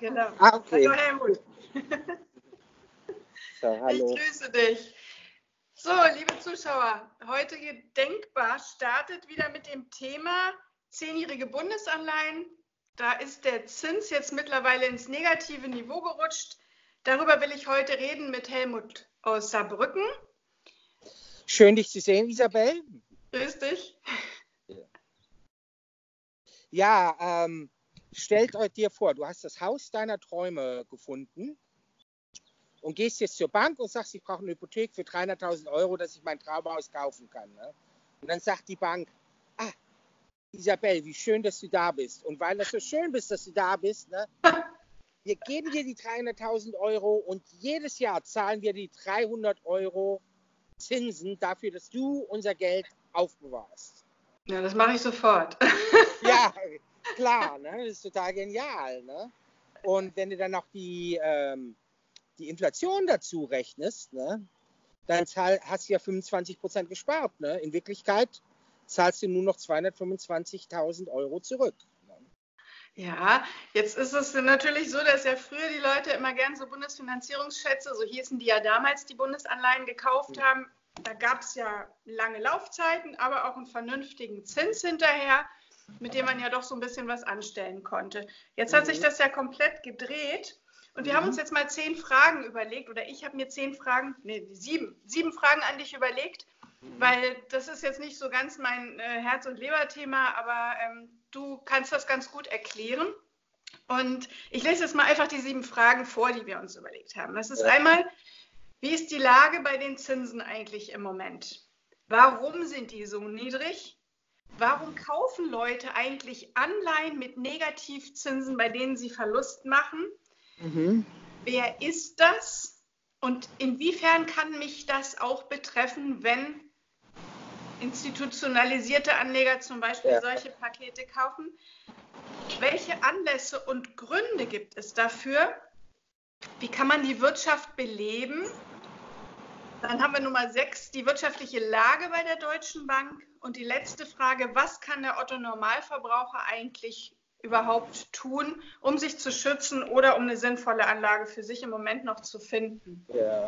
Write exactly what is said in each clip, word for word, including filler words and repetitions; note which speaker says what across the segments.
Speaker 1: Genau.
Speaker 2: Ah, okay.
Speaker 1: Hallo Helmut.
Speaker 2: So, hallo.
Speaker 1: Ich grüße dich. So, liebe Zuschauer, heutige Denkbar startet wieder mit dem Thema zehnjährige Bundesanleihen. Da ist der Zins jetzt mittlerweile ins negative Niveau gerutscht. Darüber will ich heute reden mit Helmut aus Saarbrücken.
Speaker 2: Schön, dich zu sehen, Isabel.
Speaker 1: Grüß dich.
Speaker 2: Ja, ähm, stellt euch dir vor, du hast das Haus deiner Träume gefunden und gehst jetzt zur Bank und sagst, ich brauche eine Hypothek für dreihunderttausend Euro, dass ich mein Traumhaus kaufen kann. Ne? Und dann sagt die Bank, ah, Isabel, wie schön, dass du da bist. Und weil das so schön bist, dass du da bist, ne, wir geben dir die dreihunderttausend Euro und jedes Jahr zahlen wir die dreihundert Euro Zinsen dafür, dass du unser Geld aufbewahrst.
Speaker 1: Ja, das mache ich sofort.
Speaker 2: Ja, klar, ne? Das ist total genial. Ne? Und wenn du dann noch die, ähm, die Inflation dazu rechnest, ne, dann zahl, hast du ja fünfundzwanzig Prozent gespart. Ne? In Wirklichkeit zahlst du nur noch zweihundertfünfundzwanzigtausend Euro zurück. Ne?
Speaker 1: Ja, jetzt ist es natürlich so, dass ja früher die Leute immer gern so Bundesfinanzierungsschätze, so hießen die ja damals, die Bundesanleihen gekauft haben. Da gab es ja lange Laufzeiten, aber auch einen vernünftigen Zins hinterher, mit dem man ja doch so ein bisschen was anstellen konnte. Jetzt hat sich das ja komplett gedreht und wir haben uns jetzt mal zehn Fragen überlegt, oder ich habe mir zehn Fragen, nee, sieben, sieben Fragen an dich überlegt, weil das ist jetzt nicht so ganz mein äh, Herz- und Leberthema, aber ähm, du kannst das ganz gut erklären. Und ich lese jetzt mal einfach die sieben Fragen vor, die wir uns überlegt haben. Das ist
Speaker 2: Ja.
Speaker 1: einmal, wie ist die Lage bei den Zinsen eigentlich im Moment? Warum sind die so niedrig? Warum kaufen Leute eigentlich Anleihen mit Negativzinsen, bei denen sie Verlust machen?
Speaker 2: Mhm.
Speaker 1: Wer ist das? Und inwiefern kann mich das auch betreffen, wenn institutionalisierte Anleger zum Beispiel
Speaker 2: Ja.
Speaker 1: solche Pakete kaufen? Welche Anlässe und Gründe gibt es dafür? Wie kann man die Wirtschaft beleben? Dann haben wir Nummer sechs, die wirtschaftliche Lage bei der Deutschen Bank. Und die letzte Frage, was kann der Otto-Normalverbraucher eigentlich überhaupt tun, um sich zu schützen oder um eine sinnvolle Anlage für sich im Moment noch zu finden?
Speaker 2: Ja,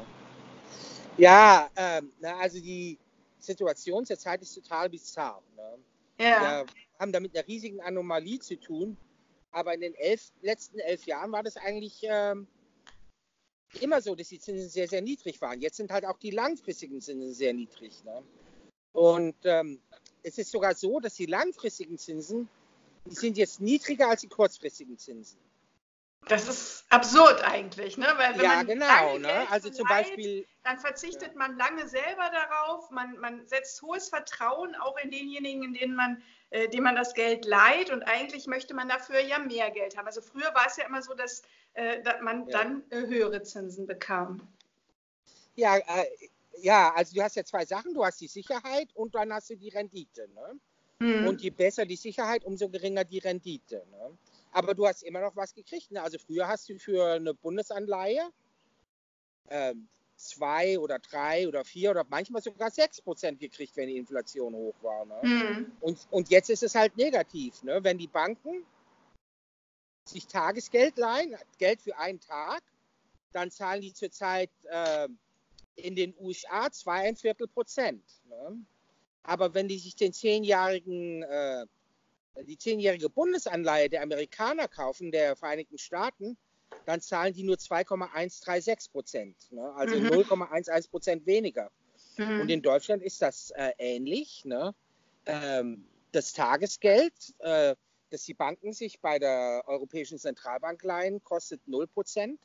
Speaker 2: ja ähm, na, also die Situation zurzeit ist total bizarr. Ne?
Speaker 1: Ja.
Speaker 2: Wir haben da mit einer riesigen Anomalie zu tun, aber in den elf, letzten elf Jahren war das eigentlich ähm, immer so, dass die Zinsen sehr, sehr niedrig waren. Jetzt sind halt auch die langfristigen Zinsen sehr niedrig. Ne? Und ähm, es ist sogar so, dass die langfristigen Zinsen, die sind jetzt niedriger als die kurzfristigen Zinsen.
Speaker 1: Das ist absurd eigentlich, ne? Weil wenn
Speaker 2: Ja,
Speaker 1: man
Speaker 2: genau.
Speaker 1: lange
Speaker 2: Ne?
Speaker 1: Geld
Speaker 2: Also zum
Speaker 1: verleiht,
Speaker 2: Beispiel,
Speaker 1: dann verzichtet
Speaker 2: ja.
Speaker 1: man lange selber darauf. Man, man setzt hohes Vertrauen auch in denjenigen, in denen man, äh, dem man das Geld leiht. Und eigentlich möchte man dafür ja mehr Geld haben. Also früher war es ja immer so, dass, äh, dass man
Speaker 2: Ja.
Speaker 1: dann äh, höhere Zinsen bekam.
Speaker 2: Ja, äh, ja, also du hast ja zwei Sachen. Du hast die Sicherheit und dann hast du die Rendite. Ne?
Speaker 1: Hm.
Speaker 2: Und je besser die Sicherheit, umso geringer die Rendite. Ne? Aber du hast immer noch was gekriegt. Ne? Also früher hast du für eine Bundesanleihe ähm, zwei oder drei oder vier oder manchmal sogar sechs Prozent gekriegt, wenn die Inflation hoch war. Ne?
Speaker 1: Hm.
Speaker 2: Und, und jetzt ist es halt negativ. Ne? Wenn die Banken sich Tagesgeld leihen, Geld für einen Tag, dann zahlen die zurzeit äh, in den U S A zweieinviertel Prozent. Ne? Aber wenn die sich den zehnjährigen, äh, die zehnjährige Bundesanleihe der Amerikaner kaufen, der Vereinigten Staaten, dann zahlen die nur zwei Komma hundertsechsunddreißig Prozent. Ne? Also
Speaker 1: Mhm.
Speaker 2: null Komma elf Prozent weniger.
Speaker 1: Mhm.
Speaker 2: Und in Deutschland ist das äh, ähnlich. Ne? Ähm, das Tagesgeld, äh, das die Banken sich bei der Europäischen Zentralbank leihen, kostet null Prozent.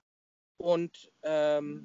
Speaker 2: Und ähm,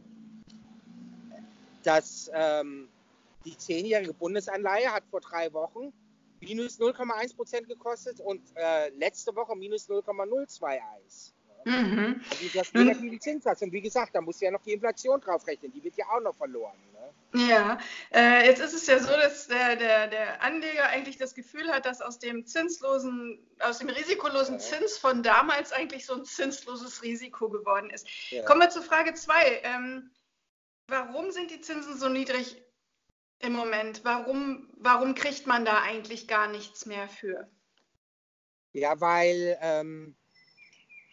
Speaker 2: das, ähm, die zehnjährige Bundesanleihe hat vor drei Wochen minus null Komma eins Prozent gekostet und äh, letzte Woche minus null Komma null einundzwanzig.
Speaker 1: Mhm.
Speaker 2: Also du hast negativen Zinssatz. Und wie gesagt, da musst du ja noch die Inflation drauf rechnen. Die wird ja auch noch verloren. Ne?
Speaker 1: Ja, äh, jetzt ist es ja so, dass der, der, der Anleger eigentlich das Gefühl hat, dass aus dem zinslosen, aus dem risikolosen
Speaker 2: Ja.
Speaker 1: Zins von damals eigentlich so ein zinsloses Risiko geworden ist.
Speaker 2: Ja.
Speaker 1: Kommen wir zu Frage zwei. Ähm, warum sind die Zinsen so niedrig im Moment? Warum, warum kriegt man da eigentlich gar nichts mehr für?
Speaker 2: Ja, weil, ähm,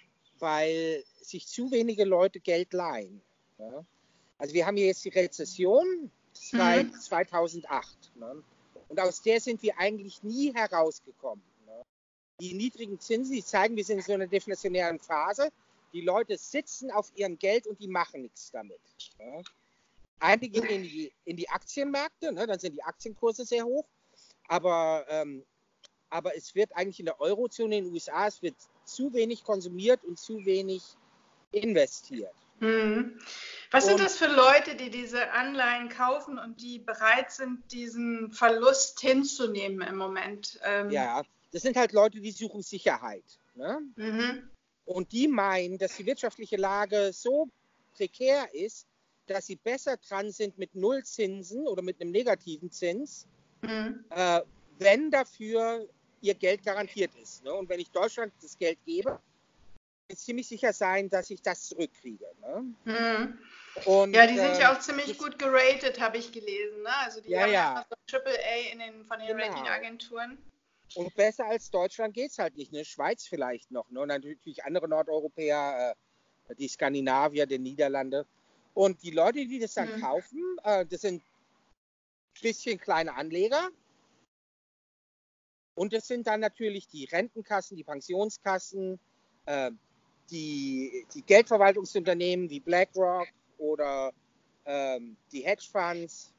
Speaker 2: weil sich zu wenige Leute Geld leihen. Ne? Also wir haben hier jetzt die Rezession seit mhm. zweitausendacht. Ne? Und aus der sind wir eigentlich nie herausgekommen. Ne? Die niedrigen Zinsen, die zeigen, wir sind in so einer deflationären Phase. Die Leute sitzen auf ihrem Geld und die machen nichts damit. Ne? Einige gehen in die, in die Aktienmärkte, ne? Dann sind die Aktienkurse sehr hoch. Aber, ähm, aber es wird eigentlich in der Eurozone in den U S A, es wird zu wenig konsumiert und zu wenig investiert.
Speaker 1: Hm. Was sind und, das für Leute, die diese Anleihen kaufen und die bereit sind, diesen Verlust hinzunehmen im Moment?
Speaker 2: Ähm, ja, das sind halt Leute, die suchen Sicherheit. Ne?
Speaker 1: Mhm.
Speaker 2: Und die meinen, dass die wirtschaftliche Lage so prekär ist, dass sie besser dran sind mit Nullzinsen oder mit einem negativen Zins, mhm. äh, wenn dafür ihr Geld garantiert ist. Ne? Und wenn ich Deutschland das Geld gebe, kann ich ziemlich sicher sein, dass ich das zurückkriege. Ne?
Speaker 1: Mhm.
Speaker 2: Und,
Speaker 1: ja, die sind
Speaker 2: äh,
Speaker 1: ja auch ziemlich gut geratet, habe ich gelesen. Ne? Also die
Speaker 2: ja,
Speaker 1: haben
Speaker 2: ja
Speaker 1: so Triple A in den, von den
Speaker 2: genau.
Speaker 1: Ratingagenturen.
Speaker 2: Und besser als Deutschland geht es halt nicht. Ne? Schweiz vielleicht noch. Ne? Und natürlich andere Nordeuropäer, äh, die Skandinavier, die Niederlande. Und die Leute, die das dann mhm. kaufen, äh, das sind ein bisschen kleine Anleger. Und das sind dann natürlich die Rentenkassen, die Pensionskassen, äh, die, die Geldverwaltungsunternehmen wie BlackRock oder ähm, die Hedgefonds,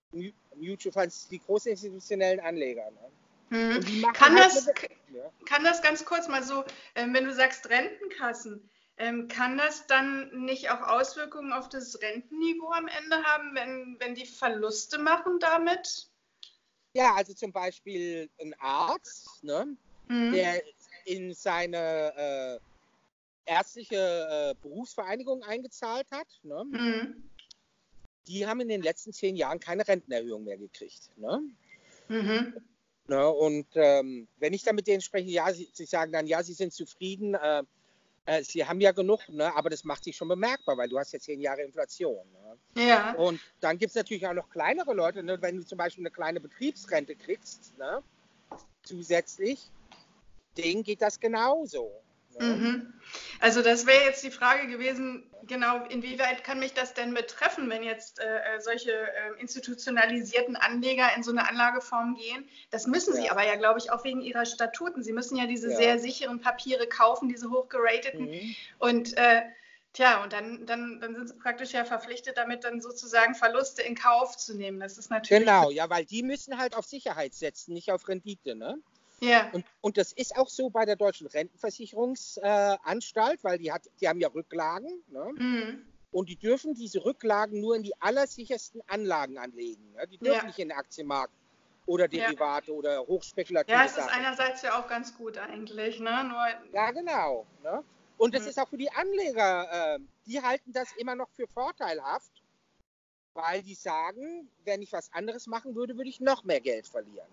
Speaker 2: Mutual Funds, die großen institutionellen Anleger. Ne?
Speaker 1: Hm. Und die machen kann, halt das, mit, ja. kann das ganz kurz mal so, ähm, wenn du sagst Rentenkassen, ähm, kann das dann nicht auch Auswirkungen auf das Rentenniveau am Ende haben, wenn, wenn die Verluste machen damit?
Speaker 2: Ja, also zum Beispiel ein Arzt, ne, mhm. der in seine äh, ärztliche äh, Berufsvereinigung eingezahlt hat, ne, mhm. die haben in den letzten zehn Jahren keine Rentenerhöhung mehr gekriegt. Ne? Mhm. Ne, und ähm, wenn ich dann mit denen spreche, ja, sie, sie sagen dann, ja, sie sind zufrieden, äh, äh, sie haben ja genug, ne, aber das macht sich schon bemerkbar, weil du hast ja zehn Jahre Inflation. Ne?
Speaker 1: Ja.
Speaker 2: Und dann gibt es natürlich auch noch kleinere Leute, ne, wenn du zum Beispiel eine kleine Betriebsrente kriegst, ne, zusätzlich, denen geht das genauso. Ne?
Speaker 1: Mhm. Also das wäre jetzt die Frage gewesen, genau, inwieweit kann mich das denn betreffen, wenn jetzt äh, solche äh, institutionalisierten Anleger in so eine Anlageform gehen? Das müssen sie ja. aber ja, glaube ich, auch wegen ihrer Statuten. Sie müssen ja diese ja. sehr sicheren Papiere kaufen, diese hochgerateten. Mhm. Und äh, tja, und dann, dann, dann sind sie praktisch ja verpflichtet, damit dann sozusagen Verluste in Kauf zu nehmen. Das ist natürlich...
Speaker 2: Genau, ja, weil die müssen halt auf Sicherheit setzen, nicht auf Rendite, ne?
Speaker 1: Ja.
Speaker 2: Und, und das ist auch so bei der Deutschen Rentenversicherungsanstalt, äh, weil die, hat, die haben ja Rücklagen. Ne? Mhm. Und die dürfen diese Rücklagen nur in die allersichersten Anlagen anlegen. Ne? Die dürfen ja. nicht in den Aktienmarkt oder Derivate ja. oder hochspekulative
Speaker 1: Ja, es ist
Speaker 2: Sachen.
Speaker 1: einerseits ja auch ganz gut eigentlich. Ne? Nur,
Speaker 2: ja, genau. Ne? Und das mhm. ist auch für die Anleger, äh, die halten das immer noch für vorteilhaft, weil die sagen, wenn ich was anderes machen würde, würde ich noch mehr Geld verlieren.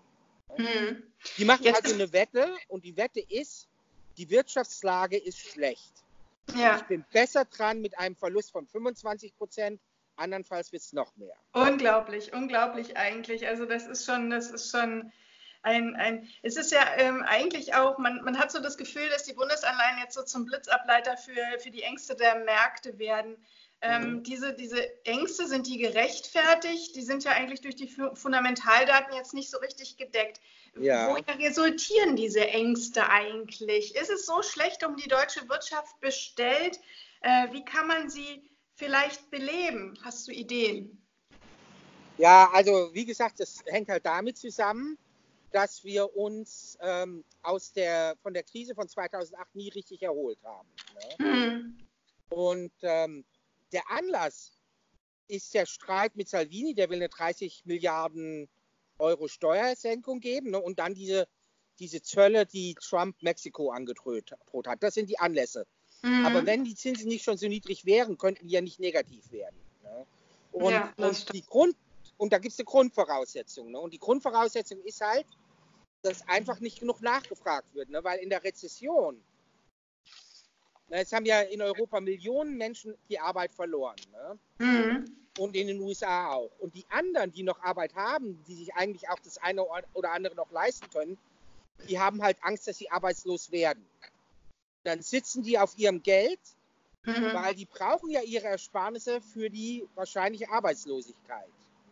Speaker 1: Hm.
Speaker 2: Die machen Jetzt also eine Wette und die Wette ist, die Wirtschaftslage ist schlecht.
Speaker 1: Ja.
Speaker 2: Ich bin besser dran mit einem Verlust von fünfundzwanzig Prozent, andernfalls wird es noch mehr.
Speaker 1: Unglaublich, unglaublich eigentlich. Also das ist schon, das ist schon ein, ein es ist ja ähm, eigentlich auch, man, man hat so das Gefühl, dass die Bundesanleihen jetzt so zum Blitzableiter für, für die Ängste der Märkte werden. Ähm, mhm. diese, diese Ängste, sind die gerechtfertigt? Die sind ja eigentlich durch die Fundamentaldaten jetzt nicht so richtig gedeckt.
Speaker 2: Ja.
Speaker 1: Woher resultieren diese Ängste eigentlich? Ist es so schlecht um die deutsche Wirtschaft bestellt? Äh, wie kann man sie vielleicht beleben? Hast du Ideen?
Speaker 2: Ja, also wie gesagt, das hängt halt damit zusammen, dass wir uns ähm, aus der, von der Krise von zweitausendacht nie richtig erholt haben. Ne?
Speaker 1: Mhm.
Speaker 2: Und ähm, der Anlass ist der Streit mit Salvini, der will eine dreißig Milliarden Euro Steuersenkung geben, ne? Und dann diese, diese Zölle, die Trump Mexiko angedroht hat. Das sind die Anlässe. Mhm. Aber wenn die Zinsen nicht schon so niedrig wären, könnten die ja nicht negativ werden. Ne? Und,
Speaker 1: ja,
Speaker 2: und, die Grund, und da gibt es eine Grundvoraussetzung. Ne? Und die Grundvoraussetzung ist halt, dass einfach nicht genug nachgefragt wird. Ne? Weil in der Rezession, es haben ja in Europa Millionen Menschen die Arbeit verloren. Ne?
Speaker 1: Mhm.
Speaker 2: Und in den U S A auch. Und die anderen, die noch Arbeit haben, die sich eigentlich auch das eine oder andere noch leisten können, die haben halt Angst, dass sie arbeitslos werden. dann sitzen die auf ihrem Geld,
Speaker 1: Mhm.
Speaker 2: weil die brauchen ja ihre Ersparnisse für die wahrscheinliche Arbeitslosigkeit.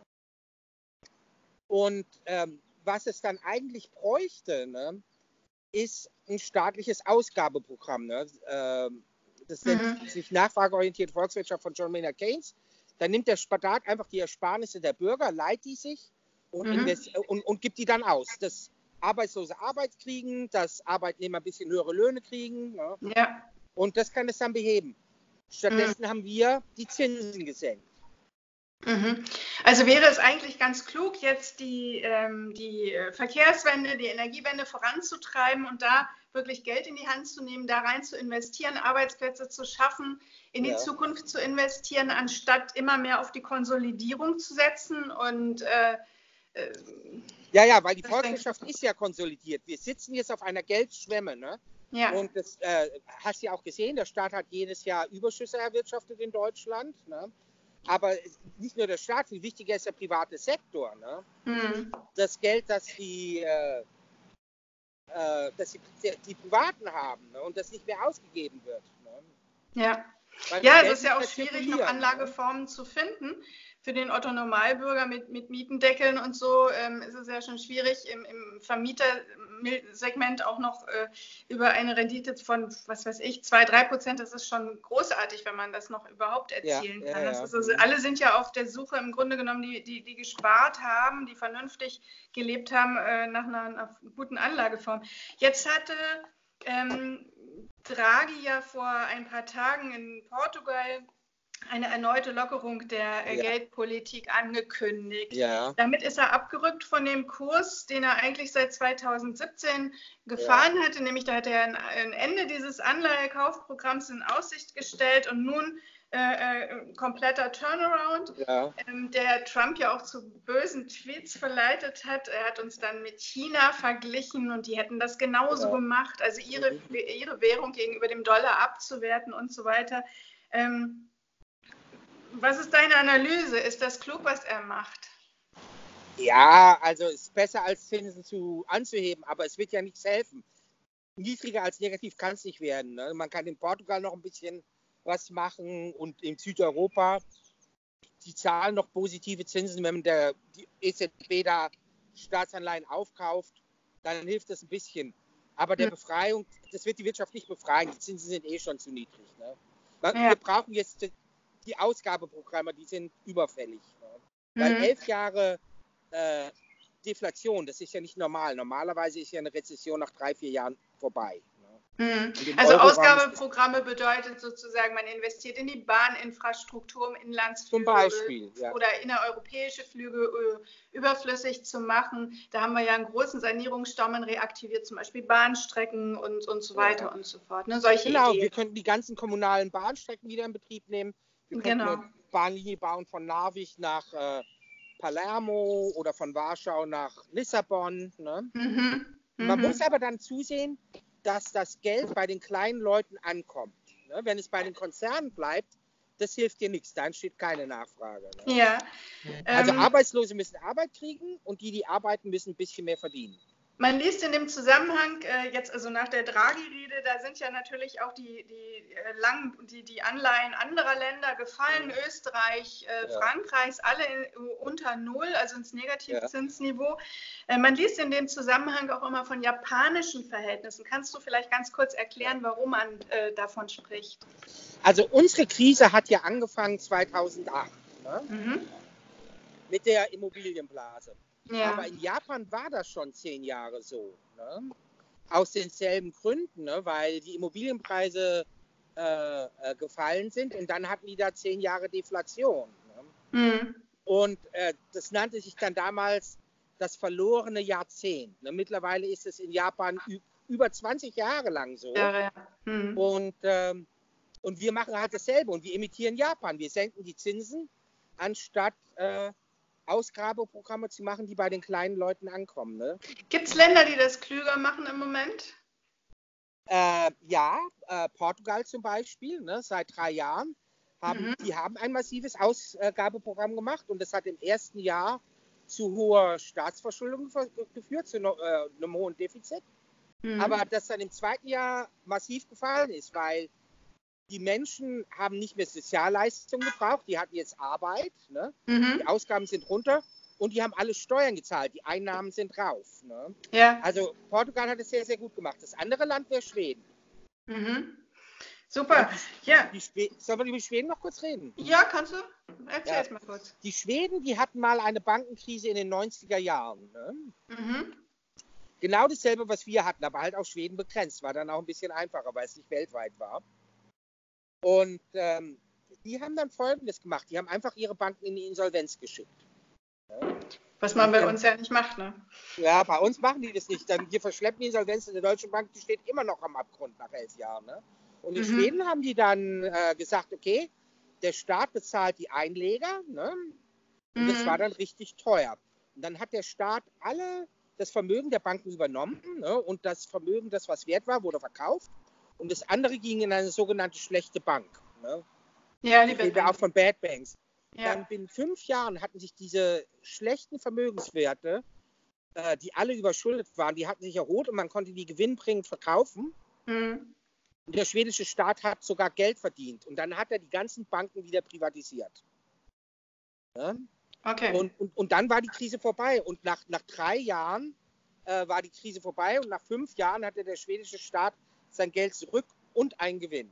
Speaker 2: Und ähm, was es dann eigentlich bräuchte, ne, ist ein staatliches Ausgabeprogramm. Ne? Ähm, das nennt
Speaker 1: Mhm.
Speaker 2: sich nachfrageorientierte Volkswirtschaft von John Maynard Keynes. Da nimmt der Staat einfach die Ersparnisse der Bürger, leiht die sich und,
Speaker 1: Mhm.
Speaker 2: invest und, und gibt die dann aus. Dass Arbeitslose Arbeit kriegen, dass Arbeitnehmer ein bisschen höhere Löhne kriegen. Ne?
Speaker 1: Ja.
Speaker 2: Und das kann es dann beheben.
Speaker 1: Mhm.
Speaker 2: Stattdessen haben wir die Zinsen gesenkt.
Speaker 1: Mhm. Also wäre es eigentlich ganz klug, jetzt die, ähm, die Verkehrswende, die Energiewende voranzutreiben und da wirklich Geld in die Hand zu nehmen, da rein zu investieren, Arbeitsplätze zu schaffen, in die
Speaker 2: Ja.
Speaker 1: Zukunft zu investieren, anstatt immer mehr auf die Konsolidierung zu setzen. Und äh, äh,
Speaker 2: Ja, ja, weil die
Speaker 1: was denkst du?
Speaker 2: Volkswirtschaft ist ja konsolidiert. Wir sitzen jetzt auf einer Geldschwemme. Ne?
Speaker 1: Ja.
Speaker 2: Und das äh, hast du ja auch gesehen, der Staat hat jedes Jahr Überschüsse erwirtschaftet in Deutschland. Ne? Aber nicht nur der Staat, viel wichtiger ist der private Sektor. Ne?
Speaker 1: Mhm.
Speaker 2: Das Geld, das die, äh, äh, das die, die Privaten haben, ne? Und das nicht mehr ausgegeben wird. Ne?
Speaker 1: Ja.
Speaker 2: Weil das
Speaker 1: Ja, es
Speaker 2: Geld
Speaker 1: ist
Speaker 2: muss
Speaker 1: ja auch
Speaker 2: ja
Speaker 1: schwierig, noch
Speaker 2: zirkulieren. Ne?
Speaker 1: Anlageformen zu finden. Für den Otto-Normalbürger mit, mit Mietendeckeln und so ähm, ist es ja schon schwierig, im, im Vermietersegment auch noch äh, über eine Rendite von, was weiß ich, zwei, drei Prozent, das ist schon großartig, wenn man das noch überhaupt
Speaker 2: Ja,
Speaker 1: erzielen
Speaker 2: ja,
Speaker 1: kann. Das
Speaker 2: ja.
Speaker 1: ist also,
Speaker 2: Mhm.
Speaker 1: alle sind ja auf der Suche, im Grunde genommen, die, die, die gespart haben, die vernünftig gelebt haben äh, nach einer, einer guten Anlageform. Jetzt hatte ähm, Draghi ja vor ein paar Tagen in Portugal eine erneute Lockerung der äh,
Speaker 2: Ja,
Speaker 1: Geldpolitik angekündigt.
Speaker 2: ja,
Speaker 1: Damit ist er abgerückt von dem Kurs, den er eigentlich seit zweitausendsiebzehn
Speaker 2: ja.
Speaker 1: gefahren hatte, nämlich da hat er ein, ein Ende dieses Anleihekaufprogramms in Aussicht gestellt und nun äh, äh, kompletter Turnaround,
Speaker 2: Ja.
Speaker 1: ähm, der Trump ja auch zu bösen Tweets verleitet hat. Er hat uns dann mit China verglichen und die hätten das genauso
Speaker 2: Ja.
Speaker 1: gemacht, also ihre, ihre Währung gegenüber dem Dollar abzuwerten und so weiter. Ähm, was ist deine Analyse? Ist das klug, was er macht?
Speaker 2: Ja, also es ist besser als Zinsen zu, anzuheben, aber es wird ja nichts helfen. Niedriger als negativ kann es nicht werden. Ne? Man kann in Portugal noch ein bisschen was machen und in Südeuropa, die zahlen noch positive Zinsen, wenn der die E Z B da Staatsanleihen aufkauft, dann hilft das ein bisschen. Aber der Befreiung, das wird die Wirtschaft nicht befreien, die Zinsen sind eh schon zu niedrig. Ne?
Speaker 1: Ja.
Speaker 2: Wir brauchen jetzt die Ausgabeprogramme, die sind überfällig. Ne? Weil
Speaker 1: Mhm.
Speaker 2: elf Jahre äh, Deflation, das ist ja nicht normal. Normalerweise ist ja eine Rezession nach drei, vier Jahren vorbei.
Speaker 1: Mhm.
Speaker 2: Und im
Speaker 1: Also
Speaker 2: Euroraum ist das
Speaker 1: Ausgabeprogramme bedeutet sozusagen, man investiert in die Bahninfrastruktur, um
Speaker 2: zum
Speaker 1: Inlandsflüge
Speaker 2: Beispiel, ja.
Speaker 1: oder innereuropäische Flüge äh, überflüssig zu machen. Da haben wir ja einen großen Sanierungsstau, man reaktiviert zum Beispiel Bahnstrecken und, und so weiter
Speaker 2: Ja.
Speaker 1: und so fort. Ne? Solche
Speaker 2: Genau, wir
Speaker 1: Ideen.
Speaker 2: könnten die ganzen kommunalen Bahnstrecken wieder in Betrieb nehmen. Wir könnten
Speaker 1: Genau.
Speaker 2: eine Bahnlinie bauen von Narvik nach äh, Palermo oder von Warschau nach Lissabon. Ne?
Speaker 1: Mhm.
Speaker 2: Man muss
Speaker 1: Mhm.
Speaker 2: aber dann zusehen, dass das Geld bei den kleinen Leuten ankommt. Ne? Wenn es bei den Konzernen bleibt, das hilft dir nichts, dann steht keine Nachfrage. Ne?
Speaker 1: Ja.
Speaker 2: Also
Speaker 1: Ähm,
Speaker 2: Arbeitslose müssen Arbeit kriegen und die, die arbeiten, müssen ein bisschen mehr verdienen.
Speaker 1: Man liest in dem Zusammenhang, äh, jetzt also nach der Draghi-Rede, da sind ja natürlich auch die, die, äh, lang, die, die Anleihen anderer Länder gefallen, Österreich, äh,
Speaker 2: Ja.
Speaker 1: Frankreichs, alle in, unter Null, also ins
Speaker 2: Ja.
Speaker 1: Negativzinsniveau. Äh, man liest in dem Zusammenhang auch immer von japanischen Verhältnissen. Kannst du vielleicht ganz kurz erklären, warum man äh, davon spricht?
Speaker 2: Also unsere Krise hat ja angefangen zweitausendacht. Ne?
Speaker 1: Mhm.
Speaker 2: Mit der Immobilienblase.
Speaker 1: Ja.
Speaker 2: Aber in Japan war das schon zehn Jahre so. Ne? Aus denselben Gründen, ne? Weil die Immobilienpreise äh, äh, gefallen sind und dann hatten die da zehn Jahre Deflation. Ne?
Speaker 1: Mhm.
Speaker 2: Und äh, das nannte sich dann damals das verlorene Jahrzehnt. Ne? Mittlerweile ist es in Japan über zwanzig Jahre lang so.
Speaker 1: Ja, ja. Mhm.
Speaker 2: Und, ähm, und wir machen halt dasselbe und wir imitieren Japan. Wir senken die Zinsen, anstatt äh, Ausgabeprogramme zu machen, die bei den kleinen Leuten ankommen. Ne?
Speaker 1: Gibt es Länder, die das klüger machen im Moment?
Speaker 2: Äh, ja, äh, Portugal zum Beispiel, ne, seit drei Jahren, haben,
Speaker 1: Mhm.
Speaker 2: die haben ein massives Ausgabeprogramm gemacht und das hat im ersten Jahr zu hoher Staatsverschuldung geführt, zu äh, einem hohen Defizit. Mhm. Aber das dann im zweiten Jahr massiv gefallen ist, weil die Menschen haben nicht mehr Sozialleistungen gebraucht, die hatten jetzt Arbeit, ne? Mhm. Die Ausgaben sind runter und die haben alle Steuern gezahlt, die Einnahmen sind drauf. Ne? Ja. Also Portugal hat es sehr, sehr gut gemacht. Das andere Land wäre Schweden.
Speaker 1: Mhm. Super. Die, ja.
Speaker 2: Die Schweden, sollen wir über Schweden noch kurz reden?
Speaker 1: Ja, kannst du? Erzähl ja. es mal kurz.
Speaker 2: Die Schweden, die hatten mal eine Bankenkrise in den neunziger Jahren. Ne? Mhm. Genau dasselbe, was wir hatten, aber halt auf Schweden begrenzt. War dann auch ein bisschen einfacher, weil es nicht weltweit war. Und ähm, die haben dann Folgendes gemacht. Die haben einfach ihre Banken in die Insolvenz geschickt.
Speaker 1: Ja? Was man bei uns ja nicht macht, ne?
Speaker 2: Ja, bei uns machen die das nicht. Dann, wir verschleppen die Insolvenz in der Deutschen Bank, die steht immer noch am Abgrund nach elf Jahren. Ne? Und in mhm. Schweden haben die dann äh, gesagt, okay, der Staat bezahlt die Einleger. Ne? Und mhm. das war dann richtig teuer. Und dann hat der Staat alle das Vermögen der Banken übernommen. Ne? Und das Vermögen, das was wert war, wurde verkauft. Und das andere ging in eine sogenannte schlechte Bank. Ne? Ja, die reden wir auch von Bad Banks. Ja. Dann binnen fünf Jahren hatten sich diese schlechten Vermögenswerte, äh, die alle überschuldet waren, die hatten sich erholt und man konnte die gewinnbringend verkaufen. Mhm. Und der schwedische Staat hat sogar Geld verdient. Und dann hat er die ganzen Banken wieder privatisiert. Ja? Okay. Und, und, und dann war die Krise vorbei. Und nach, nach drei Jahren äh, war die Krise vorbei. Und nach fünf Jahren hatte der schwedische Staat sein Geld zurück und einen Gewinn.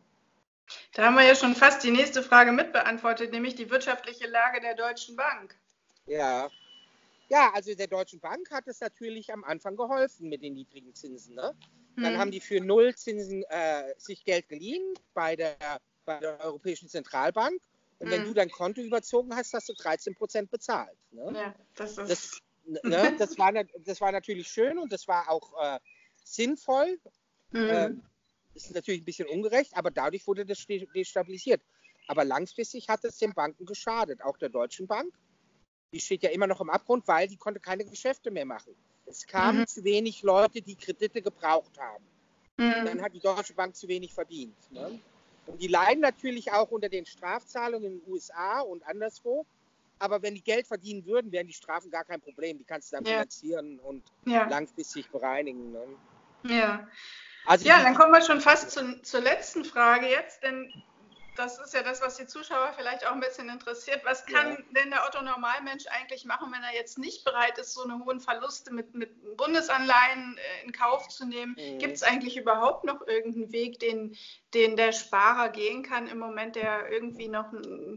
Speaker 1: Da haben wir ja schon fast die nächste Frage mitbeantwortet, nämlich die wirtschaftliche Lage der Deutschen Bank.
Speaker 2: Ja, ja, also der Deutschen Bank hat es natürlich am Anfang geholfen mit den niedrigen Zinsen. Ne? Dann hm. haben die für Nullzinsen äh, sich Geld geliehen bei der, bei der Europäischen Zentralbank. Und hm. wenn du dein Konto überzogen hast, hast du dreizehn Prozent bezahlt. Ne? Ja, das ist... Das, ne, das, war, das war natürlich schön und das war auch äh, sinnvoll. Hm. Äh, ist natürlich ein bisschen ungerecht, aber dadurch wurde das destabilisiert. Aber langfristig hat es den Banken geschadet, auch der Deutschen Bank. Die steht ja immer noch im Abgrund, weil die konnte keine Geschäfte mehr machen. Es kamen mhm. zu wenig Leute, die Kredite gebraucht haben. Mhm. Dann hat die Deutsche Bank zu wenig verdient. Ne? Und die leiden natürlich auch unter den Strafzahlungen in den U S A und anderswo. Aber wenn die Geld verdienen würden, wären die Strafen gar kein Problem. Die kannst du dann ja. finanzieren und ja. langfristig bereinigen. Ne?
Speaker 1: Ja. Also ja, dann kommen wir schon fast zu, zur letzten Frage jetzt, denn das ist ja das, was die Zuschauer vielleicht auch ein bisschen interessiert. Was kann ja. denn der Otto-Normalmensch eigentlich machen, wenn er jetzt nicht bereit ist, so eine hohen Verluste mit, mit Bundesanleihen in Kauf zu nehmen? Mhm. Gibt es eigentlich überhaupt noch irgendeinen Weg, den, den der Sparer gehen kann im Moment, der irgendwie noch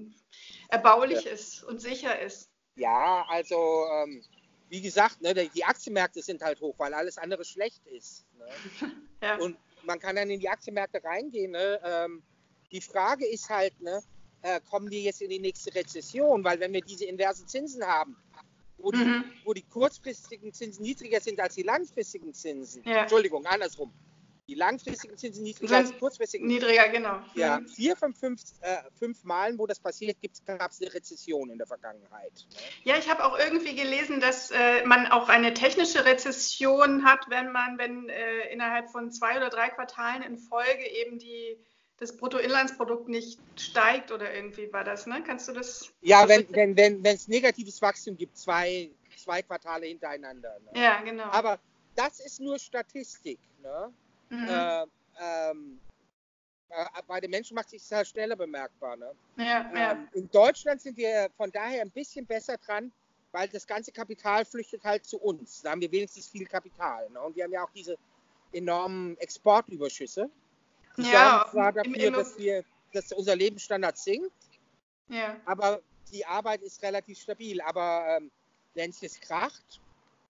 Speaker 1: erbaulich ja. ist und sicher ist?
Speaker 2: Ja, also ähm, wie gesagt, ne, die Aktienmärkte sind halt hoch, weil alles andere schlecht ist. Ne? Ja. Und man kann dann in die Aktienmärkte reingehen. Ne? Ähm, die Frage ist halt, ne, äh, kommen wir jetzt in die nächste Rezession? Weil wenn wir diese inversen Zinsen haben, wo die, mhm. wo die kurzfristigen Zinsen niedriger sind als die langfristigen Zinsen, ja. Entschuldigung, andersrum. Die langfristigen Zinsen niedriger als die kurzfristigen.
Speaker 1: Niedriger, genau.
Speaker 2: Ja, vier von fünf, äh, fünf Malen, wo das passiert, gab es eine Rezession in der Vergangenheit. Ne?
Speaker 1: Ja, ich habe auch irgendwie gelesen, dass äh, man auch eine technische Rezession hat, wenn man, wenn äh, innerhalb von zwei oder drei Quartalen in Folge eben die, das Bruttoinlandsprodukt nicht steigt oder irgendwie war das, ne? Kannst du das?
Speaker 2: Ja, wenn es wenn, wenn, wenn negatives Wachstum gibt, zwei, zwei Quartale hintereinander. Ne?
Speaker 1: Ja, genau.
Speaker 2: Aber das ist nur Statistik, ne? Mhm. Äh, ähm, äh, bei den Menschen macht sich das halt schneller bemerkbar. Ne? Ja, ähm, ja. In Deutschland sind wir von daher ein bisschen besser dran, weil das ganze Kapital flüchtet halt zu uns. Da haben wir wenigstens viel Kapital. Ne? Und wir haben ja auch diese enormen Exportüberschüsse. Die ja, sorgen zwar dafür, im, im, dass, wir, dass unser Lebensstandard sinkt, ja. aber die Arbeit ist relativ stabil. Aber ähm, wenn es jetzt kracht,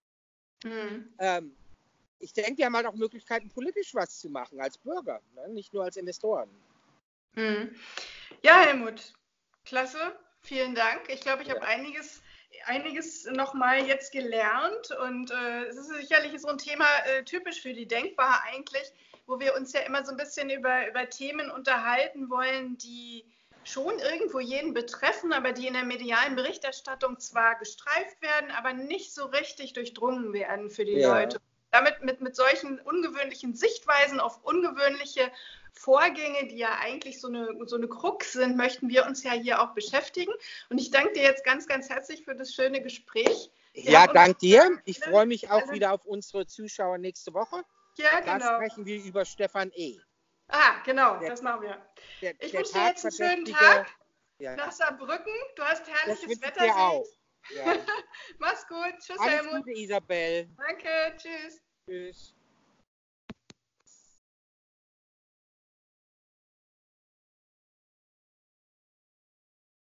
Speaker 2: mhm. ähm, ich denke, wir haben halt auch Möglichkeiten, politisch was zu machen, als Bürger, ne? Nicht nur als Investoren.
Speaker 1: Hm. Ja, Helmut, klasse, vielen Dank. Ich glaube, ich ja. habe einiges, einiges nochmal jetzt gelernt und äh, es ist sicherlich so ein Thema äh, typisch für die Denkbar eigentlich, wo wir uns ja immer so ein bisschen über, über Themen unterhalten wollen, die schon irgendwo jeden betreffen, aber die in der medialen Berichterstattung zwar gestreift werden, aber nicht so richtig durchdrungen werden für die ja. Leute. Damit mit, mit solchen ungewöhnlichen Sichtweisen auf ungewöhnliche Vorgänge, die ja eigentlich so eine, so eine Krux sind, möchten wir uns ja hier auch beschäftigen. Und ich danke dir jetzt ganz, ganz herzlich für das schöne Gespräch.
Speaker 2: Wir ja, danke dir. Ich freue mich auch also, wieder auf unsere Zuschauer nächste Woche.
Speaker 1: Ja,
Speaker 2: Da
Speaker 1: genau.
Speaker 2: sprechen wir über Stefan E.
Speaker 1: Ah, genau,
Speaker 2: Der,
Speaker 1: das machen wir.
Speaker 2: der,
Speaker 1: Ich
Speaker 2: der
Speaker 1: wünsche dir jetzt einen schönen
Speaker 2: Tatverdächtige.
Speaker 1: Tag
Speaker 2: Ja,
Speaker 1: nach Saarbrücken. Du hast
Speaker 2: das
Speaker 1: herrliches
Speaker 2: wünsche ich
Speaker 1: Wetter,
Speaker 2: dir
Speaker 1: sehe
Speaker 2: auch.
Speaker 1: ich.
Speaker 2: Ja.
Speaker 1: Mach's gut. Tschüss,
Speaker 2: Alles
Speaker 1: Helmut.
Speaker 2: Gute, Isabel.
Speaker 1: Danke. Tschüss.
Speaker 2: Tschüss.